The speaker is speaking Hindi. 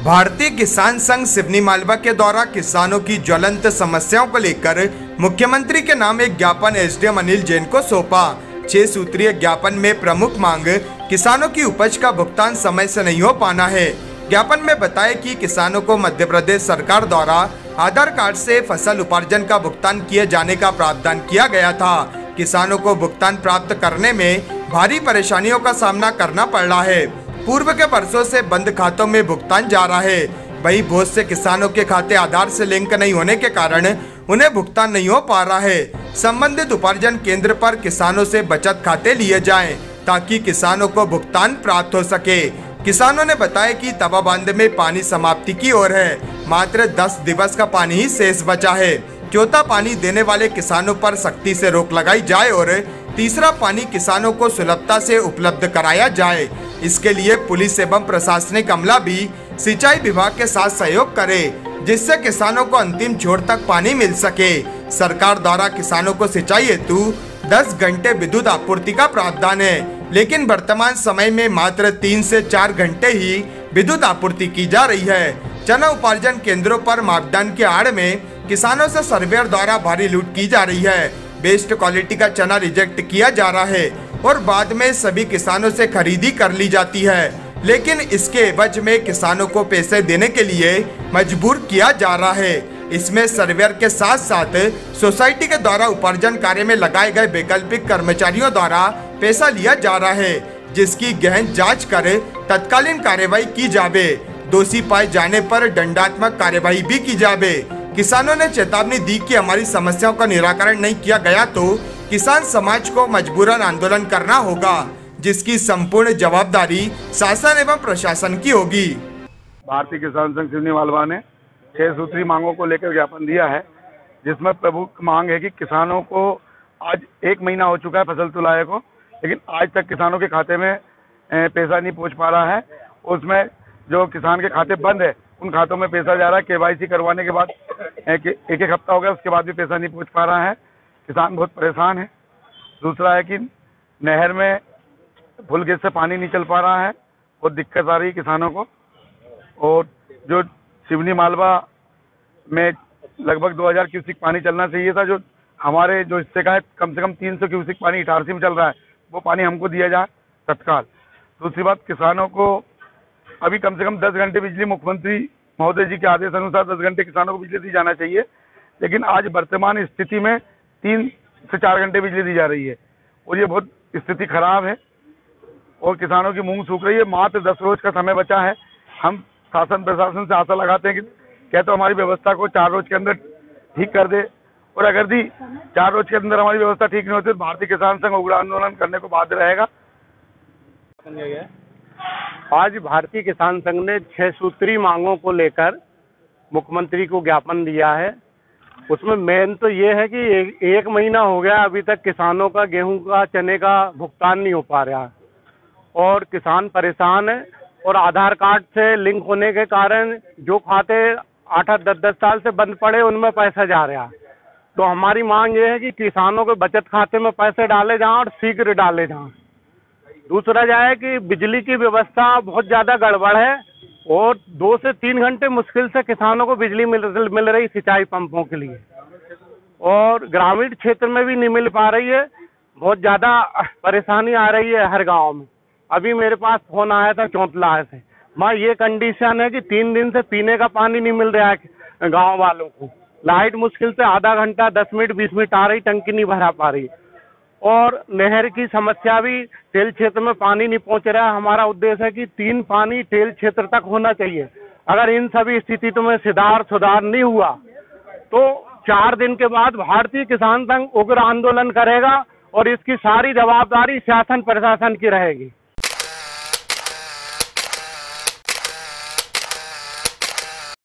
भारतीय किसान संघ सिवनी मालवा के द्वारा किसानों की ज्वलंत समस्याओं को लेकर मुख्यमंत्री के नाम एक ज्ञापन एसडीएम अनिल जैन को सौंपा। 6 सूत्रीय ज्ञापन में प्रमुख मांग किसानों की उपज का भुगतान समय से नहीं हो पाना है। ज्ञापन में बताया कि किसानों को मध्य प्रदेश सरकार द्वारा आधार कार्ड से फसल उपार्जन का भुगतान किए जाने का प्रावधान किया गया था। किसानों को भुगतान प्राप्त करने में भारी परेशानियों का सामना करना पड़ रहा है। पूर्व के वर्षों से बंद खातों में भुगतान जा रहा है। वहीं बहुत से किसानों के खाते आधार से लिंक नहीं होने के कारण उन्हें भुगतान नहीं हो पा रहा है। संबंधित उपार्जन केंद्र पर किसानों से बचत खाते लिए जाएं ताकि किसानों को भुगतान प्राप्त हो सके। किसानों ने बताया कि तवा बांध में पानी समाप्ति की ओर है। मात्र 10 दिवस का पानी ही शेष बचा है। चौथा पानी देने वाले किसानों पर सख्ती से रोक लगाई जाए और तीसरा पानी किसानों को सुलभता से उपलब्ध कराया जाए। इसके लिए पुलिस एवं प्रशासनिक अमला भी सिंचाई विभाग के साथ सहयोग करे, जिससे किसानों को अंतिम छोर तक पानी मिल सके। सरकार द्वारा किसानों को सिंचाई हेतु 10 घंटे विद्युत आपूर्ति का प्रावधान है, लेकिन वर्तमान समय में मात्र 3 से 4 घंटे ही विद्युत आपूर्ति की जा रही है। चना उपार्जन केंद्रों पर मापदंड के आड़ में किसानों से सर्वेयर द्वारा भारी लूट की जा रही है। बेस्ट क्वालिटी का चना रिजेक्ट किया जा रहा है और बाद में सभी किसानों से खरीदी कर ली जाती है, लेकिन इसके एवज में किसानों को पैसे देने के लिए मजबूर किया जा रहा है। इसमें सर्वेयर के साथ साथ सोसाइटी के द्वारा उपार्जन कार्य में लगाए गए वैकल्पिक कर्मचारियों द्वारा पैसा लिया जा रहा है, जिसकी गहन जांच कर तत्कालीन कार्यवाही की जावे। दोषी पाए जाने पर दंडात्मक कार्यवाही भी की जावे। किसानों ने चेतावनी दी कि हमारी समस्याओं का निराकरण नहीं किया गया तो किसान समाज को मजबूरन आंदोलन करना होगा, जिसकी संपूर्ण जवाबदारी शासन एवं प्रशासन की होगी। भारतीय किसान संघ सिवनी मालवा ने 6 सूत्री मांगों को लेकर ज्ञापन दिया है, जिसमें प्रमुख मांग है कि किसानों को आज 1 महीना हो चुका है फसल तुलाए को, लेकिन आज तक किसानों के खाते में पैसा नहीं पहुंच पा रहा है। उसमें जो किसान के खाते बंद है उन खातों में पैसा जा रहा है। केवाईसी करवाने के बाद एक हफ्ता हो गया, उसके बाद भी पैसा नहीं पहुंच पा रहा है। किसान बहुत परेशान है। दूसरा है कि नहर में फुल गेट से पानी नहीं चल पा रहा है, बहुत दिक्कत आ रही है किसानों को। और जो सिवनी मालवा में लगभग 2000 क्यूसिक पानी चलना चाहिए था, जो हमारे जो हिस्से का है कम से कम 300 क्यूसिक पानी इटारसी में चल रहा है, वो पानी हमको दिया जाए तत्काल। दूसरी बात, किसानों को अभी कम से कम 10 घंटे बिजली मुख्यमंत्री महोदय जी के आदेश अनुसार 10 घंटे किसानों को बिजली दी जाना चाहिए, लेकिन आज वर्तमान स्थिति में 3 से 4 घंटे बिजली दी जा रही है और ये बहुत स्थिति खराब है और किसानों की मूंग सूख रही है। मात्र 10 रोज का समय बचा है। हम शासन प्रशासन से आशा लगाते हैं कि क्या तो हमारी व्यवस्था को 4 रोज के अंदर ठीक कर दे, और अगर दी 4 रोज के अंदर हमारी व्यवस्था ठीक नहीं होती तो भारतीय किसान संघ उग्र आंदोलन करने को बाध्य रहेगा। आज भारतीय किसान संघ ने 6 सूत्री मांगों को लेकर मुख्यमंत्री को ज्ञापन दिया है। उसमें मेन तो ये है कि एक महीना हो गया अभी तक किसानों का गेहूं का चने का भुगतान नहीं हो पा रहा और किसान परेशान है। और आधार कार्ड से लिंक होने के कारण जो खाते 8-8, 10-10 साल से बंद पड़े उनमें पैसा जा रहा है। तो हमारी मांग ये है कि किसानों के बचत खाते में पैसे डाले जाएं और शीघ्र डाले जाएं। दूसरा जाए कि बिजली की व्यवस्था बहुत ज़्यादा गड़बड़ है और 2 से 3 घंटे मुश्किल से किसानों को बिजली मिल रही सिंचाई पंपों के लिए, और ग्रामीण क्षेत्र में भी नहीं मिल पा रही है। बहुत ज़्यादा परेशानी आ रही है हर गांव में। अभी मेरे पास फोन आया था चौंतला से, माँ ये कंडीशन है कि 3 दिन से पीने का पानी नहीं मिल रहा है गाँव वालों को। लाइट मुश्किल से आधा घंटा 10 मिनट 20 मिनट आ रही, टंकी नहीं भरा पा रही, और नहर की समस्या भी, टेल क्षेत्र में पानी नहीं पहुंच रहा है। हमारा उद्देश्य है कि 3 पानी टेल क्षेत्र तक होना चाहिए। अगर इन सभी स्थिति में सुधार नहीं हुआ तो 4 दिन के बाद भारतीय किसान संघ उग्र आंदोलन करेगा और इसकी सारी जवाबदारी शासन प्रशासन की रहेगी।